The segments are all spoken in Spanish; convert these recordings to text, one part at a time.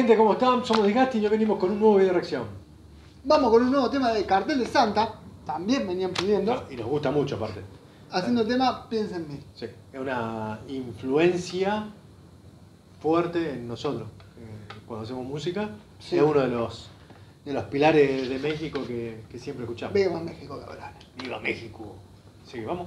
gente? ¿Cómo están? Somos Disgusting y hoy venimos con un nuevo video de reacción. Vamos con un nuevo tema de Cartel de Santa. También venían pidiendo. Y nos gusta mucho aparte. Haciendo el tema Piensa en mí. Sí, es una influencia fuerte en nosotros. Cuando hacemos música, Sí. es uno de los pilares de México que siempre escuchamos. Viva México, cabrón. ¡Viva México! Sí, vamos.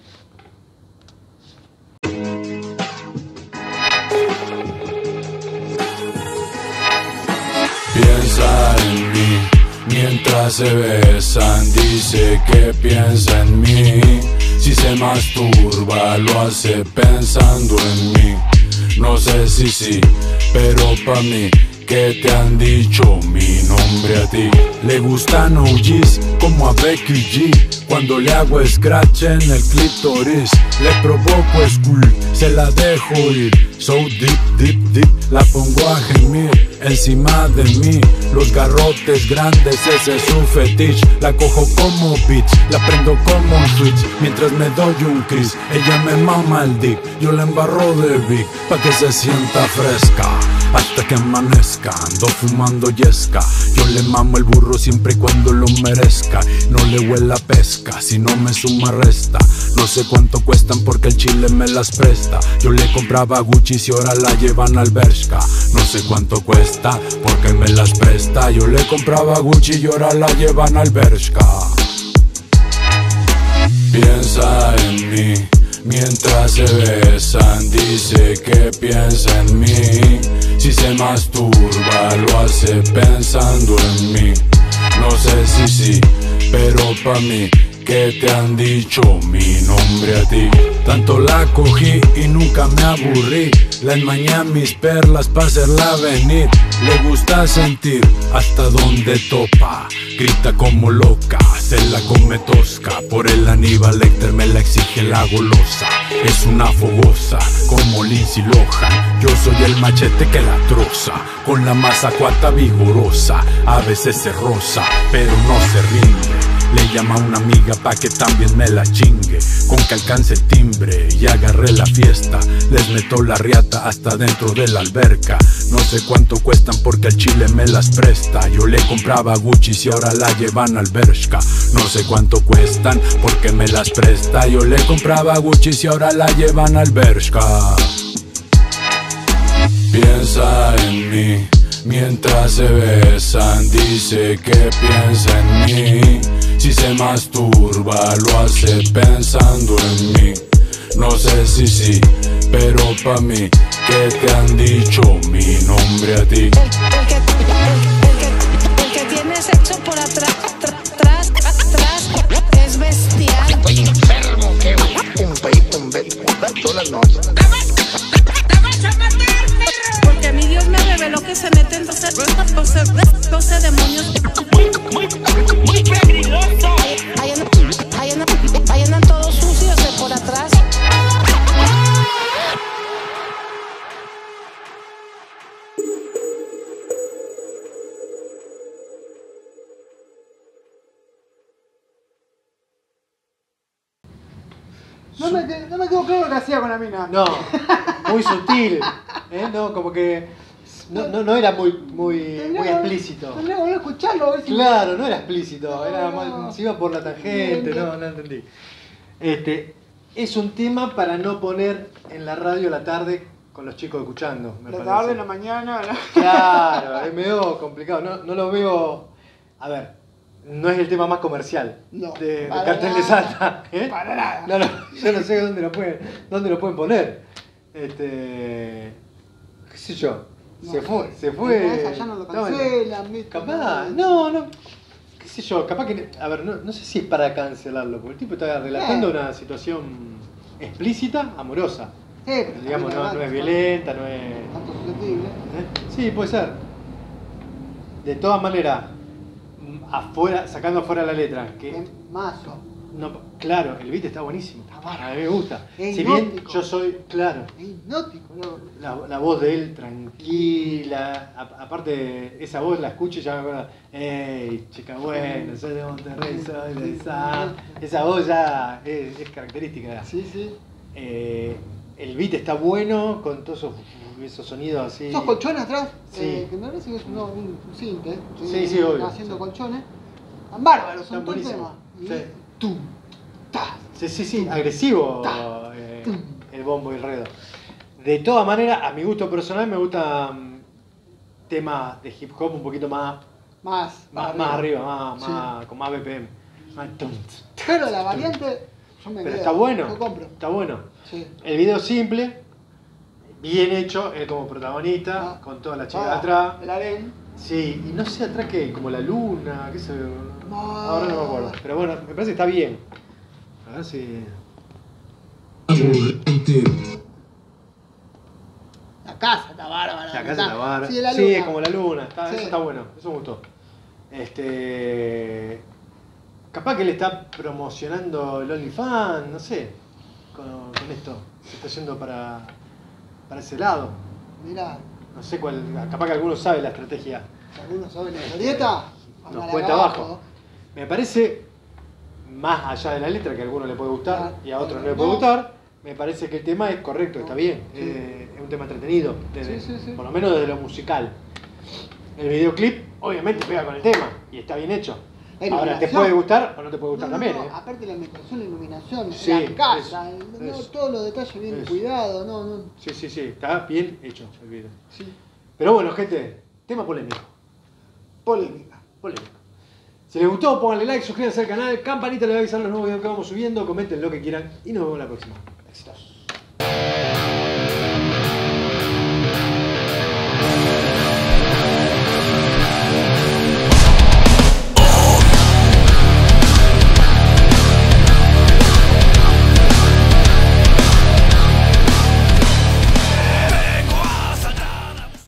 Piensa en mí mientras se besan, dice que piensa en mí. Si se masturba lo hace pensando en mí. No sé si sí, pero pa' mí, ¿qué te han dicho mi nombre a ti? Le gustan OGs como a Becky G. Cuando le hago scratch en el clítoris, le provoco squirt, se la dejo ir. So deep, deep, deep, la pongo a gemir encima de mí. Los garrotes grandes, ese es su fetiche. La cojo como bitch, la prendo como un switch. Mientras me doy un kiss, ella me mama el dick. Yo la embarro de Vic, pa' que se sienta fresca. Hasta que amanezca, ando fumando yesca. Yo le mamo el burro siempre y cuando lo merezca. No le huela pesca, si no me suma resta. No sé cuánto cuestan porque el chile me las presta. Yo le compraba Gucci y ahora la llevan al Bershka. No sé cuánto cuesta porque me las presta. Yo le compraba Gucci y ahora la llevan al Bershka. Piensa en mí mientras se besan, dice que piensa en mí. Si se masturba lo hace pensando en mí. No sé si sí, pero pa' mí, ¿qué te han dicho mi nombre a ti? Tanto la cogí y nunca me aburrí. La enmañé a mis perlas pa' hacerla venir. Le gusta sentir hasta donde topa. Grita como loca, se la come tosca. Por el Aníbal Lecter me la exige la golosa. Es una fogosa como Lindsay Lohan. Yo soy el machete que la troza. Con la mazacuata vigorosa. A veces se roza, pero no se rinde. Le llama a una amiga pa' que también me la chingue. Con que alcance el timbre y agarré la fiesta. Les meto la riata hasta dentro de la alberca. No sé cuánto cuestan porque el chile me las presta. Yo le compraba Gucci y ahora la llevan al Bershka. No sé cuánto cuestan porque me las presta. Yo le compraba Gucci y ahora la llevan al Bershka. Piensa en mí mientras se besan, dice que piensa en mí. Si se masturba lo hace pensando en mí. No sé si sí, pero pa' mí, ¿qué te han dicho mi nombre a ti? El que tiene sexo por atrás, atrás, es bestial. Estoy enfermo, que todas las noches. Porque a mí Dios me reveló que se meten 12 demonios. Muy peligroso. Ahí andan todos sucios de por atrás. No me quedó claro lo que hacía con la mina. No, muy sutil. No, como que no era muy explícito. Tendría que volver a escucharlo a ver si. Claro, no era explícito, era No. se iba por la tangente, no entendí. Es un tema para no poner en la radio a la tarde con los chicos escuchando, me La parece. tarde, la mañana. Claro, es medio complicado, no lo veo. A ver, no es el tema más comercial No, de para Cartel de nada. Santa. Para nada. No, yo no sé dónde lo pueden poner. ¿Qué sé yo? No, se fue. esa ya no lo cancelan, ¿viste? Capaz, qué sé yo, capaz que, a ver, no sé si es para cancelarlo, porque el tipo está relatando una situación explícita, amorosa. Sí, pero Digamos, también no es violenta, no es. tanto susceptible. Sí, puede ser. De todas maneras, sacando afuera la letra, que Es mazo. claro, el beat está buenísimo. Está bárbaro. A mí me gusta. Es Si bien hipnótico. yo soy, claro, Es hipnótico, ¿no? la voz de él tranquila, aparte esa voz la escucho y ya me acuerdo, ¡ey, chica buena, soy de Monterrey, soy de esa voz ya es característica. Sí, sí. El beat está bueno, con todos esos sonidos así. Esos colchones atrás, Sí. que me parece que es un cinte. Sí, obvio. Haciendo Sí. colchones. Están bárbaros, son Están todo el buenísimos. tema. Y Sí. tum, ta. Sí, agresivo el bombo y el redo. De todas maneras, a mi gusto personal me gustan temas de hip hop un poquito más arriba, Sí. con más BPM. Más tum, Pero la variante, yo me Pero quedo, está bueno, lo compro. está bueno. Sí. El video simple, bien hecho, él como protagonista, con toda la chica atrás. El harén. Sí, y no sé atrás que como la luna, qué sé yo. No. Ahora no me acuerdo. Pero bueno, me parece que está bien. A ver si. La casa está bárbara. La casa está bárbara. Sí, la Sí, luna. es como la luna. Sí. Eso está bueno, eso me gustó. Capaz que le está promocionando el OnlyFans, no sé. Con esto. Se está yendo para ese lado. Mirá, No sé cuál. Capaz que alguno sabe la estrategia. algunos saben la historieta. Nos Póngala cuenta abajo. Me parece, más allá de la letra, que a alguno le puede gustar y a otro no le puede gustar, me parece que el tema es correcto, está bien. Sí. Es un tema entretenido, Sí. por lo menos desde lo musical. El videoclip, obviamente, pega con el tema y está bien hecho. La Ahora, ¿te iluminación. puede gustar o no te puede gustar también? No, aparte la ambientación, la iluminación, Sí, la casa, eso. todos los detalles bien Eso. cuidados, no. Sí, está bien hecho el video. Sí. Pero bueno, gente, tema polémico. Polémica. Polémico. Si les gustó, pónganle like, suscríbanse al canal, campanita, le va a avisar los nuevos videos que vamos subiendo, comenten lo que quieran y nos vemos la próxima. Éxitos.